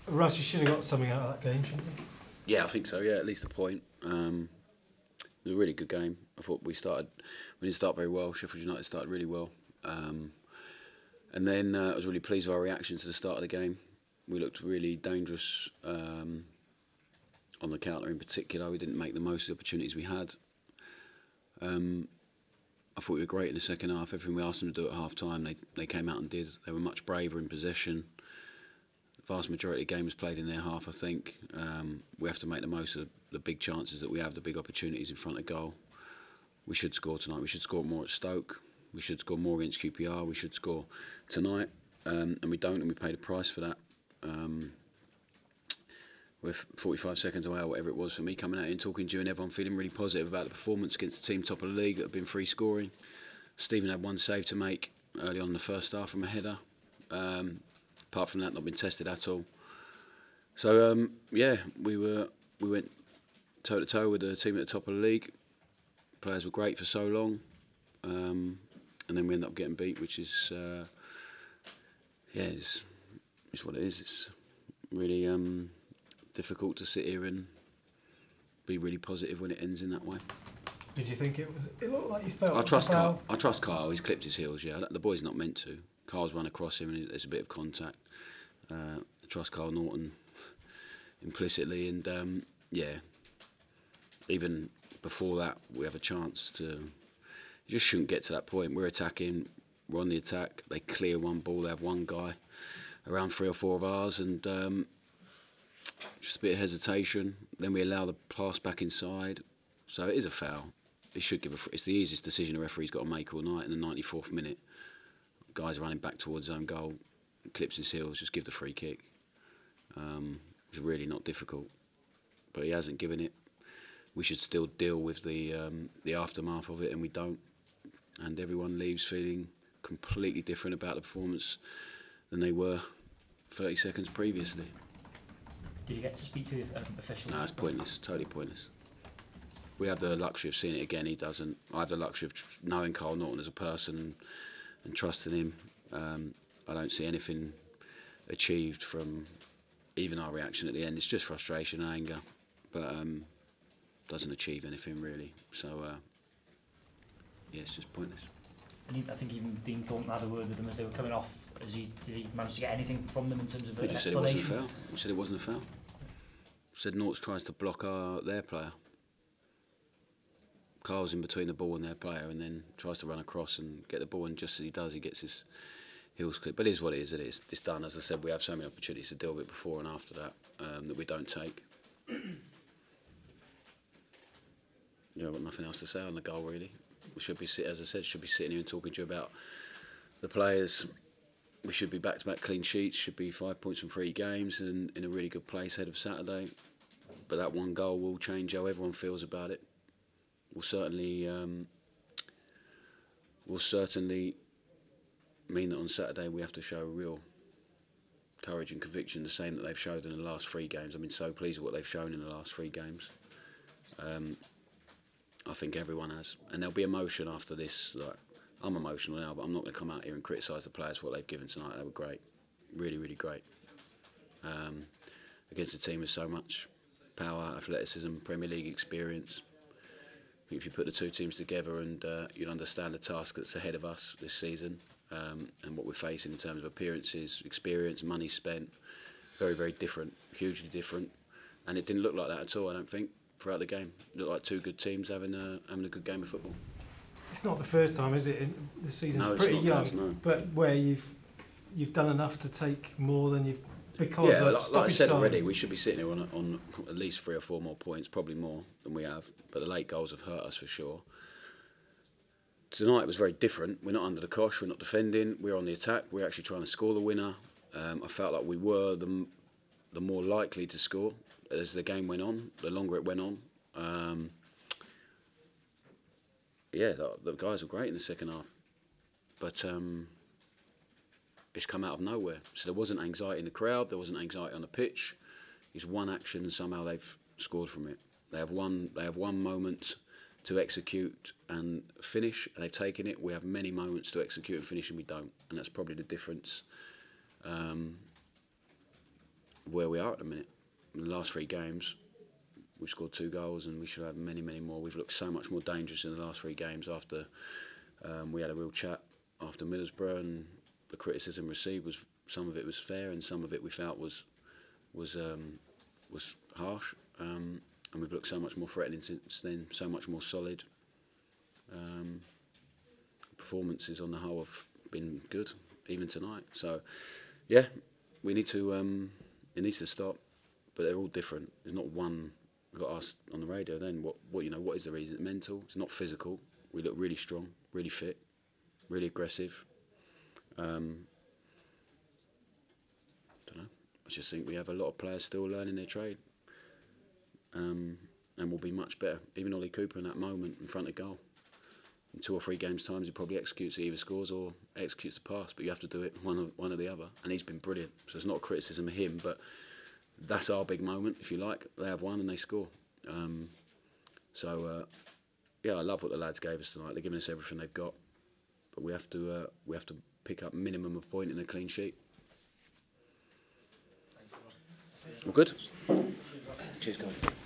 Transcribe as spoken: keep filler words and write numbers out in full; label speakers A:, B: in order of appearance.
A: Russ, you should have got something out of that game, shouldn't you?
B: Yeah, I think so. Yeah, at least a point. Um, it was a really good game. I thought we started, we didn't start very well. Sheffield United started really well, um, and then uh, I was really pleased with our reaction to the start of the game. We looked really dangerous um, on the counter in particular. We didn't make the most of the opportunities we had. Um, I thought we were great in the second half. Everything we asked them to do at half time, they they came out and did. They were much braver in possession. The vast majority of the game was played in their half, I think. Um, we have to make the most of the big chances that we have, the big opportunities in front of goal. We should score tonight. We should score more at Stoke. We should score more against Q P R. We should score tonight, um, and we don't, and we paid a price for that. Um, we're forty-five seconds away, or whatever it was, for me coming out and talking to you and everyone feeling really positive about the performance against the team top of the league that have been free scoring. Stephen had one save to make early on in the first half from a header. Um, apart from that, not been tested at all. So um, yeah, we were we went toe to toe with the team at the top of the league. Players were great for so long, um, and then we ended up getting beat, which is uh, yeah, it's, it's what it is. It's really um, difficult to sit here and be really positive when it ends in that way.
A: Did you think it was? It looked like you felt.
B: I trust
A: Kyle.
B: I trust Kyle. He's clipped his heels. Yeah, the boy's not meant to. Kyle's run across him and there's a bit of contact. Uh, I trust Kyle Norton implicitly, and um, yeah, even before that, we have a chance to. You just shouldn't get to that point. We're attacking. We're on the attack. They clear one ball. They have one guy around three or four of ours, and um, just a bit of hesitation. Then we allow the pass back inside. So it is a foul. It should give a. It's the easiest decision a referee's got to make all night in the ninety-fourth minute. Guys running back towards his own goal, clips his heels, just give the free kick. Um, it's really not difficult, but he hasn't given it. We should still deal with the um, the aftermath of it, and we don't. And everyone leaves feeling completely different about the performance than they were thirty seconds previously.
C: Did you get to speak to the um, officials?
B: No, it's pointless. Totally pointless. We have the luxury of seeing it again. He doesn't. I have the luxury of tr knowing Kyle Norton as a person and, and trusting him. Um, I don't see anything achieved from even our reaction at the end. It's just frustration and anger, but um, doesn't achieve anything really. So uh, yeah, it's just pointless.
C: And he, I think even Dean Thornton had a word with them as they were coming off. As he, did he manage to get anything from them in terms of
B: he
C: an
B: just said it
C: explanation?
B: wasn't a foul. He said it wasn't a foul. Said Norts tries to block our, their player. Kyle's in between the ball and their player, and then tries to run across and get the ball, and just as he does, he gets his heels clipped. But it is what it is. It is. It's done. As I said, we have so many opportunities to deal with it before and after that um, that we don't take. Yeah, I've got nothing else to say on the goal really. We should be, as I said, should be sitting here and talking to you about the players. We should be back-to-back clean sheets. Should be five points from three games, and in a really good place ahead of Saturday. But that one goal will change how everyone feels about it. Will certainly um, will certainly mean that on Saturday we have to show real courage and conviction, the same that they've showed in the last three games. I've been so pleased with what they've shown in the last three games. Um, I think everyone has, and there'll be emotion after this. Like, I'm emotional now, but I'm not going to come out here and criticise the players for what they've given tonight. They were great, really, really great. Um, against a team with so much power, athleticism, Premier League experience. If you put the two teams together, and uh, you'd understand the task that's ahead of us this season, um, and what we're facing in terms of appearances, experience, money spent. Very, very different, hugely different, and it didn't look like that at all. I don't think throughout the game. It looked like two good teams having a having a good game of football.
A: It's not the first time, is it? The season's
B: no,
A: pretty
B: it's
A: young,
B: not first, no.
A: but where you've you've done enough to take more than you've. Because
B: yeah,
A: of
B: like, like I said
A: time.
B: already, we should be sitting here on, on at least three or four more points, probably more than we have. But the late goals have hurt us for sure. Tonight was very different. We're not under the cosh, we're not defending, we're on the attack, we're actually trying to score the winner. Um, I felt like we were the, the more likely to score as the game went on, the longer it went on. Um, yeah, the, the guys were great in the second half. But um, it's come out of nowhere. So there wasn't anxiety in the crowd, there wasn't anxiety on the pitch. It's one action and somehow they've scored from it. They have one, they have one moment to execute and finish, and they've taken it. We have many moments to execute and finish, and we don't. And that's probably the difference. Um, where we are at the minute. In the last three games, we've scored two goals and we should have many, many more. We've looked so much more dangerous in the last three games after um, we had a real chat after Middlesbrough, and the criticism received was, some of it was fair and some of it we felt was was um, was harsh. Um, and we've looked so much more threatening since then, so much more solid. Um, performances on the whole have been good, even tonight. So, yeah, we need to. Um, it needs to stop, but they're all different. There's not one. We got asked on the radio then, what, what you know, what is the reason? It's mental. It's not physical. We look really strong, really fit, really aggressive. Um, I don't know. I just think we have a lot of players still learning their trade, um, and will be much better. Even Ollie Cooper in that moment in front of goal. In two or three games' times, he probably executes it, either scores or executes the pass, but you have to do it one or, one or the other. And he's been brilliant. So it's not a criticism of him, but that's our big moment, if you like. They have one and they score. Um, so, uh, yeah, I love what the lads gave us tonight. They're giving us everything they've got. But we have to, uh, we have to pick up minimum of a point in a clean sheet. All good? Cheers, guys.